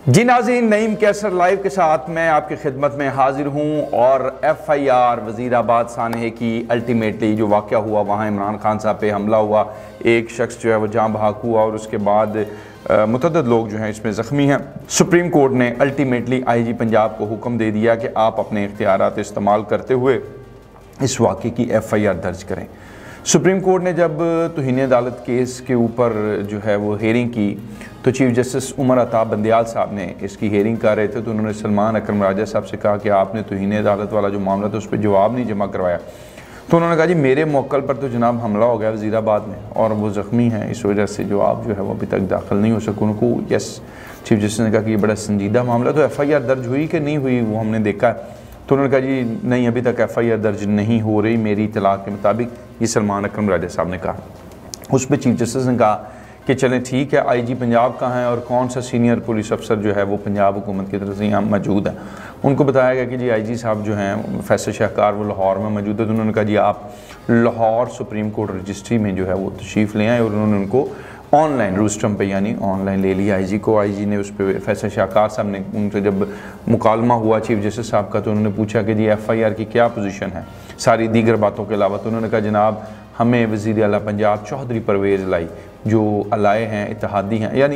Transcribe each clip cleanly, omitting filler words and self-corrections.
जी नाज़रीन, नईम कैसर लाइव के साथ मैं आपकी खिदमत में हाजिर हूँ। और FIR वज़ीराबाद सानहे की अल्टीमेटली जो वाक़या हुआ, वहाँ इमरान खान साहब पे हमला हुआ, एक शख्स जो है वो जाँ बहक हुआ और उसके बाद मुतअद्दिद लोग जो हैं इसमें ज़ख्मी हैं। सुप्रीम कोर्ट ने अल्टीमेटली IG पंजाब को हुक्म दे दिया कि आप अपने इख्तियारात इस्तेमाल करते हुए इस वाक़े की FIR दर्ज करें। सुप्रीम कोर्ट ने जब तौहीन अदालत केस के ऊपर जो है वो हेयरिंग की तो चीफ जस्टिस उमर अता बंदियाल साहब ने इसकी हेयरिंग कर रहे थे, तो उन्होंने सलमान अकरम राजा साहब से कहा कि आपने तौहीन अदालत वाला जो मामला था उस पर जवाब नहीं जमा करवाया। तो उन्होंने कहा जी मेरे मौक़ल पर तो जनाब हमला हो गया वज़ीराबाद में और वो ज़ख्मी हैं, इस वजह से जो आप जो है वो अभी तक दाखिल नहीं हो सके उनको। यस, चीफ जस्टिस ने कहा कि ये बड़ा संजीदा मामला, तो FIR दर्ज हुई कि नहीं हुई वो हमने देखा है। तो उन्होंने कहा जी नहीं, अभी तक FIR दर्ज नहीं हो रही मेरी इत्तला के मुताबिक, ये सलमान अकरम राजा साहब ने कहा। उस पर चीफ जस्टिस ने कहा कि चलें ठीक है, IG पंजाब कहाँ है और कौन सा सीनियर पुलिस अफसर जो है वो पंजाब हुकूमत की तरफ से यहाँ मौजूद है। उनको बताया गया कि जी IG साहब जो हैं फैसल शाहकार वो लाहौर में मौजूद है। तो उन्होंने कहा जी आप लाहौर सुप्रीम कोर्ट रजिस्ट्री में जो है वो तशरीफ़ ले आए और उन्होंने उनको ऑनलाइन रूस्टम पे यानी ऑनलाइन ले लिया IG को। IG ने उस पर फैसल शाहकार साहब ने उनसे जब मुकालमा हुआ चीफ जस्टिस साहब का, तो उन्होंने पूछा कि जी FIR की क्या पोजीशन है सारी दीगर बातों के अलावा। तो उन्होंने कहा जनाब हमें वज़ीर आला पंजाब चौधरी परवेज़ लाई जो अलाए हैं, इत्तेहादी हैं यानी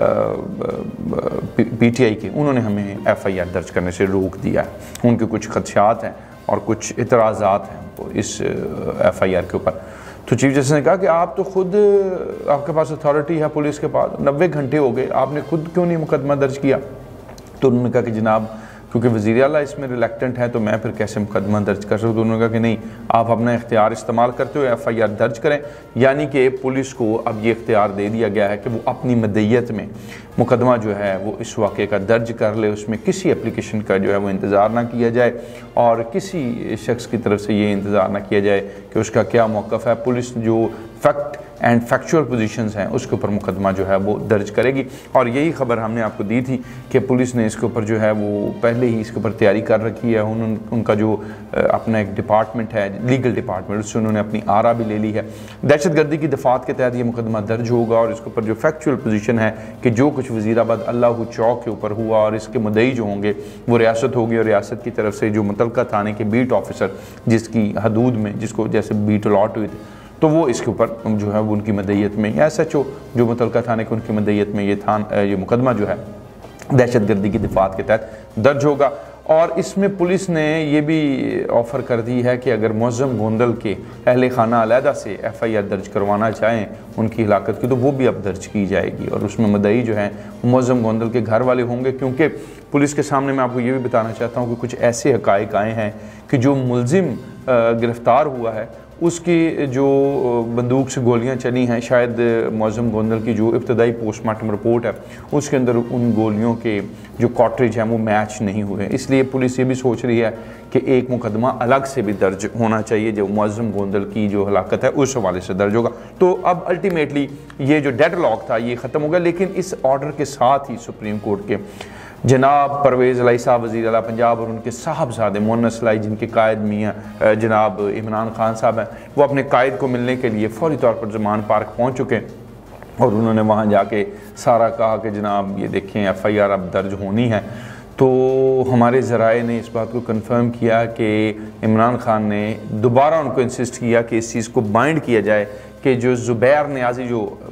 PTI के, उन्होंने हमें FIR दर्ज करने से रोक दिया है। उनके कुछ खदशात हैं और कुछ इतराज़ात हैं इस FIR के ऊपर। तो चीफ जस्टिस ने कहा कि आप तो खुद, आपके पास अथॉरिटी है पुलिस के पास, 90 घंटे हो गए, आपने खुद क्यों नहीं मुकदमा दर्ज किया। तो उन्होंने कहा कि जनाब क्योंकि वज़ीर आला इसमें रिलेक्टेंट है तो मैं फिर कैसे मुकदमा दर्ज कर सकूँ। तो उन्होंने कहा कि नहीं, आप अपना इख्तियार इस्तेमाल करते हुए FIR दर्ज करें। यानी कि पुलिस को अब ये इख्तियार दे दिया गया है कि वो अपनी मदय्यत में मुकदमा जो है वो इस वाक़े का दर्ज कर ले, उसमें किसी एप्लीकेशन का जो है वो इंतज़ार ना किया जाए और किसी शख्स की तरफ से ये इंतज़ार ना किया जाए कि उसका क्या मौक़िफ़ है। पुलिस जो फैक्ट एंड फैक्चुअल पोजीशंस हैं उसके ऊपर मुकदमा जो है वो दर्ज करेगी। और यही खबर हमने आपको दी थी कि पुलिस ने इसके ऊपर जो है वो पहले ही इसके ऊपर तैयारी कर रखी है। उनका जो अपना एक डिपार्टमेंट है, लीगल डिपार्टमेंट, उससे उन्होंने अपनी आरा भी ले ली है। दहशतगर्दी की दफात के तहत ये मुकदमा दर्ज होगा और इसके ऊपर जो फैक्चुअल पोजीशन है कि जो कुछ वज़ीराबाद अल्लाह चौक के ऊपर हुआ और इसके मुद्दई जो होंगे वो रियासत होगी और रियासत की तरफ से जो मुतल्लिका थाने के बीट ऑफिसर जिसकी हदूद में जिसको जैसे बीट अलॉट हुए थे तो वो इसके ऊपर जो है वो उनकी मदय्यत में या SHO जो मुतल्लिका थाने के उनकी मदय्यत में ये मुकदमा जो है दहशतगर्दी की दफात के तहत दर्ज होगा। और इसमें पुलिस ने ये भी ऑफ़र कर दी है कि अगर मुअज़्ज़म गोंदल के अहले खाना अलहदा से FIR दर्ज करवाना चाहें उनकी हिलाकत की तो वो भी अब दर्ज की जाएगी और उसमें मुद्दई जो है मुअज़्ज़म गोंदल के घर वाले होंगे। क्योंकि पुलिस के सामने मैं आपको ये भी बताना चाहता हूँ कि कुछ ऐसे हक़ाइक़ आए हैं कि जो मुल्ज़िम गिरफ़्तार हुआ है उसकी जो बंदूक से गोलियां चली हैं, शायद मुअज़्ज़म गोंदल की जो इब्तदाई पोस्टमार्टम रिपोर्ट है उसके अंदर उन गोलियों के जो कॉटरेज हैं वो मैच नहीं हुए। इसलिए पुलिस ये भी सोच रही है कि एक मुकदमा अलग से भी दर्ज होना चाहिए जो मुअज़्ज़म गोंदल की जो हलाकत है उस हवाले से दर्ज होगा। तो अब अल्टीमेटली ये जो डेडलॉक था ये ख़त्म होगा। लेकिन इस ऑर्डर के साथ ही सुप्रीम कोर्ट के जनाब परवेज़ लाई साहब वज़ीर आला पंजाब और उनके साहबजादे मुअन्नस लाई जिनके कायद मियाँ जनाब इमरान खान साहब हैं, वो अपने कायद को मिलने के लिए फ़ौरी तौर पर ज़मान पार्क पहुँच चुके हैं और उन्होंने वहाँ जाके सारा कहा कि जनाब ये देखें FIR अब दर्ज होनी है। तो हमारे ज़राए ने इस बात को कंफर्म किया कि इमरान खान ने दोबारा उनको इंसिस्ट किया कि इस चीज़ को बाइंड किया जाए कि जो ज़ुबैर नियाज़ी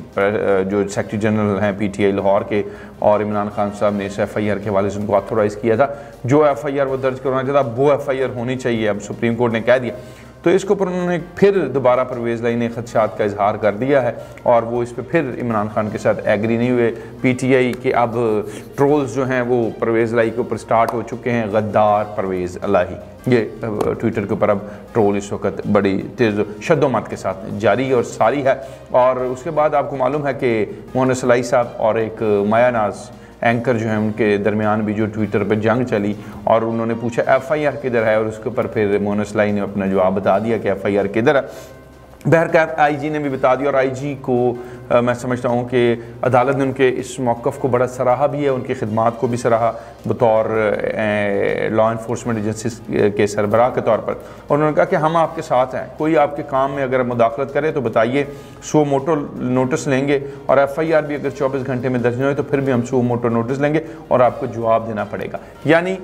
जो सेक्रेटरी जनरल हैं PTI लाहौर के और इमरान खान साहब ने इस FIR के हवाले से उनको ऑथोराइज़ किया था, जो FIR वो दर्ज करवाना चाहता वो FIR होनी चाहिए, अब सुप्रीम कोर्ट ने कह दिया। तो इसके ऊपर उन्होंने फिर दोबारा परवेज़ लाई ने खदशात का इजहार कर दिया है और वो इस पर फिर इमरान खान के साथ एग्री नहीं हुए। PTI के अब ट्रोल्स जो हैं वो परवेज़ लाई के ऊपर स्टार्ट हो चुके हैं, गद्दार परवेज़ अल्लाही, ये ट्विटर के ऊपर अब ट्रोल इस वक्त बड़ी तेज़ शद्दोमत के साथ जारी और सारी है। और उसके बाद आपको मालूम है कि मुअन्नस लाई साहब और एक माया नाज एंकर जो है उनके दरमियान भी जो ट्विटर पर जंग चली और उन्होंने पूछा FIR किधर है और उसके ऊपर फिर मुअन्नस लाई ने अपना जवाब बता दिया कि FIR किधर है। बहरकैफ आईजी ने भी बता दिया, और आईजी को मैं समझता हूँ कि अदालत ने उनके इस मौक़िफ़ को बड़ा सराहा भी है, उनकी खिदमात को भी सराहा बतौर लॉ इन्फोर्समेंट एजेंसीज के सरबराह के तौर पर। और उन्होंने कहा कि हम आपके साथ हैं, कोई आपके काम में अगर मुदाखलत करे तो बताइए, सो मोटो नोटिस लेंगे, और FIR भी अगर 24 घंटे में दर्ज नहीं हो तो फिर भी हम सो मोटो नोटिस लेंगे और आपको जवाब देना पड़ेगा। यानी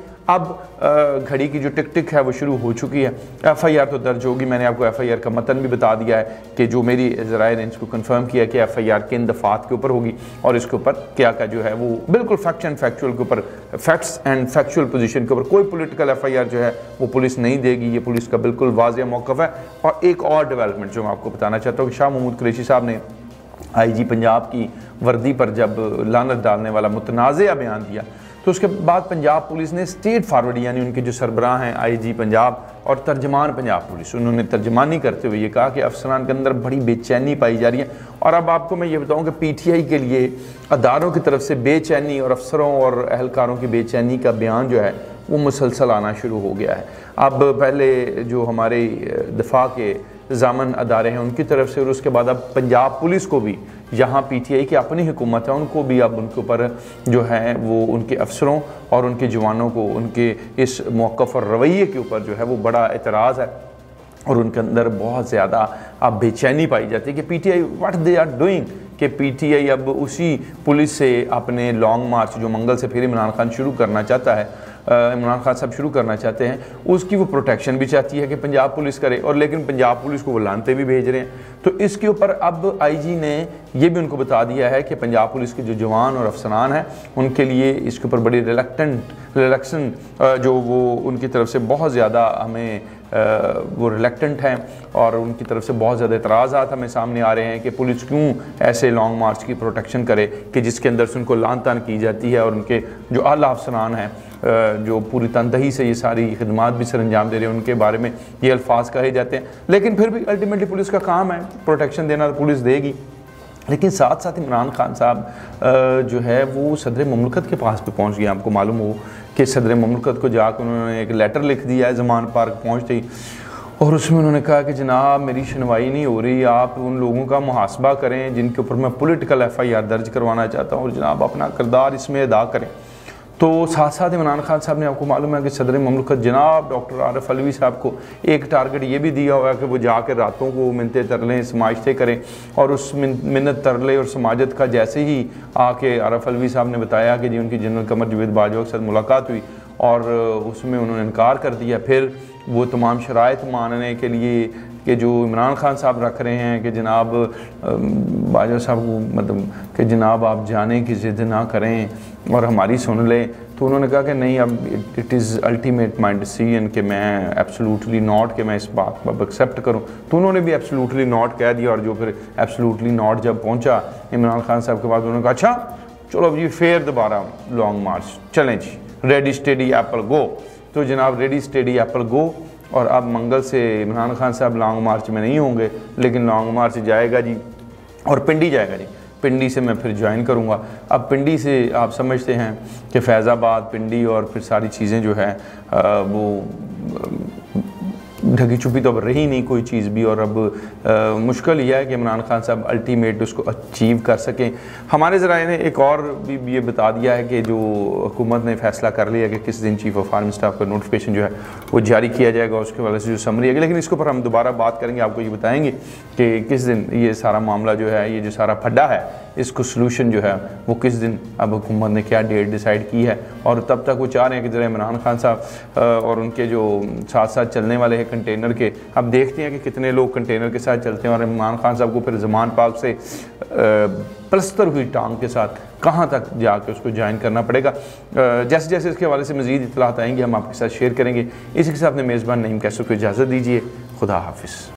अब घड़ी की जो टिक टिक है वो शुरू हो चुकी है। FIR तो दर्ज होगी, मैंने आपको FIR का मतन भी बता दिया है कि जो मेरी ज़राए ने इसको कंफर्म किया कि FIR किन दफ़ात के ऊपर होगी और इसके ऊपर क्या का जो है वो बिल्कुल फैक्ट एंड फैक्चुअल के ऊपर, फैक्ट्स एंड फैक्चुअल पोजीशन के ऊपर कोई पॉलिटिकल FIR जो है वो पुलिस नहीं देगी। ये पुलिस का बिल्कुल वाज़ेह मौक़िफ़ है। और एक और डेवलपमेंट जो मैं आपको बताना चाहता हूँ कि शाह महमूद कुरैशी साहब ने IG पंजाब की वर्दी पर जब लानत डालने वाला मुतनाज़ा बयान दिया तो उसके बाद पंजाब पुलिस ने स्टेट फॉरवर्ड, यानी उनके जो सरबराह हैं IG पंजाब और तर्जमान पंजाब पुलिस, उन्होंने तर्जमानी करते हुए ये कहा कि अफसरान के अंदर बड़ी बेचैनी पाई जा रही है। और अब आपको मैं ये बताऊं कि PTI के लिए अदारों की तरफ से बेचैनी और अफसरों और अहलकारों की बेचैनी का बयान जो है वो मुसलसल आना शुरू हो गया है। अब पहले जो हमारे दफा के ज़ामन अदारे हैं उनकी तरफ से, और उसके बाद अब पंजाब पुलिस को भी, यहाँ PTI की अपनी हुकूमत है, उनको भी अब उनके ऊपर जो है वो उनके अफसरों और उनके जवानों को उनके इस मौक़िफ़ और रवैये के ऊपर जो है वो बड़ा एतराज़ है और उनके अंदर बहुत ज़्यादा अब बेचैनी पाई जाती है कि PTI what they are doing, कि PTI अब उसी पुलिस से अपने लॉन्ग मार्च जो मंगल से फिर इमरान खान शुरू करना चाहता है, इमरान खान साहब शुरू करना चाहते हैं, उसकी वो प्रोटेक्शन भी चाहती है कि पंजाब पुलिस करे, और लेकिन पंजाब पुलिस को वो लानते भी भेज रहे हैं। तो इसके ऊपर अब IG ने ये भी उनको बता दिया है कि पंजाब पुलिस के जो जवान और अफसरान हैं उनके लिए इसके ऊपर बड़ी रिलैक्सन जो वो उनकी तरफ से बहुत ज़्यादा हमें वो रिलेक्टेंट हैं और उनकी तरफ से बहुत ज़्यादा एतराज़ात हमें सामने आ रहे हैं कि पुलिस क्यों ऐसे लॉन्ग मार्च की प्रोटेक्शन करे कि जिसके अंदर से उनको लान तान की जाती है, और उनके जो आला अफसरान हैं जो पूरी तनदही से ये सारी खिदमात भी सर अंजाम दे रहे हैं उनके बारे में ये अल्फाज कहे जाते हैं। लेकिन फिर भी अल्टीमेटली पुलिस का काम है प्रोटेक्शन देना, तो पुलिस देगी। लेकिन साथ साथ इमरान खान साहब जो है वो सदर ममलकत के पास भी पहुंच गए। आपको मालूम हो कि सदर ममलकत को जाकर उन्होंने एक लेटर लिख दिया है ज़मान पार्क पहुंचते ही, और उसमें उन्होंने कहा कि जनाब मेरी सुनवाई नहीं हो रही, आप उन लोगों का मुहासबा करें जिनके ऊपर मैं पॉलिटिकल FIR दर्ज करवाना चाहता हूँ, और जनाब अपना किरदार इसमें अदा करें। तो साथ साथ इमरान खान साहब ने, आपको मालूम है कि सदर ममलकत जनाब डॉक्टर आरिफ अलवी साहब को एक टारगेट ये भी दिया हुआ है कि वो जाकर रातों को मिन्नतें तरलें समाजते करें, और उस मिन्नत तरले और समाजत का जैसे ही आके आरिफ अलवी साहब ने बताया कि जी उनकी जनरल कमर जवेद बाजवा के साथ मुलाकात हुई और उसमें उन्होंने इनकार कर दिया, फिर वो तमाम शराइत मानने के लिए कि जो इमरान खान साहब रख रहे हैं कि जनाब बाजवा साहब को मतलब कि जनाब आप जाने की ज़िद ना करें और हमारी सुन लें, तो उन्होंने कहा कि नहीं, अब it is ultimate my decision कि मैं एब्सोल्युटली नॉट कि मैं इस बात को अब एक्सेप्ट करूं। तो उन्होंने भी एब्सोल्युटली नॉट कह दिया, और जो फिर एब्सोल्युटली नॉट जब पहुंचा इमरान खान साहब के पास, उन्होंने कहा अच्छा चलो अब जी फिर दोबारा लॉन्ग मार्च चलें जी, रेडी स्टेडी एप्पल गो। तो जनाब रेडी स्टेडी एप्पल गो, और अब मंगल से इमरान खान साहब लॉन्ग मार्च में नहीं होंगे, लेकिन लॉन्ग मार्च जाएगा जी और पिंडी जाएगा जी, पिंडी से मैं फिर ज्वाइन करूँगा। अब पिंडी से आप समझते हैं कि फैज़ाबाद, पिंडी और फिर सारी चीज़ें जो है वो ढकी छुपी तो अब रही नहीं कोई चीज़ भी, और अब मुश्किल यह है कि इमरान खान साहब अल्टीमेट उसको अचीव कर सकें। हमारे ज़राए ने एक और भी ये बता दिया है कि जो हुकूमत ने फ़ैसला कर लिया कि किस दिन चीफ़ ऑफ आर्मी स्टाफ का नोटिफिकेशन जो है वो जारी किया जाएगा, उसके वाले से जो समरी है, लेकिन इसके ऊपर हम दोबारा बात करेंगे, आपको ये बताएंगे कि किस दिन ये सारा मामला जो है, ये जो सारा फड्डा है, इसको सलूशन जो है वो किस दिन अब हुकूमत ने क्या डेट डिसाइड की है। और तब तक वो चाह रहे हैं कि ज़रा इमरान खान साहब और उनके जो साथ साथ चलने वाले हैं कंटेनर के, अब देखते हैं कि कितने लोग कंटेनर के साथ चलते हैं, और इमरान खान साहब को फिर ज़मान पार्क से प्लस्तर हुई टांग के साथ कहाँ तक जाके उसको ज्वाइन करना पड़ेगा। जैसे जैसे इसके हवाले से मज़ीद इत्तलात आएंगी हम आपके साथ शेयर करेंगे। इसी के साथ अपने मेज़बान नईम कैसर को इजाज़त दीजिए। खुदा हाफिज़।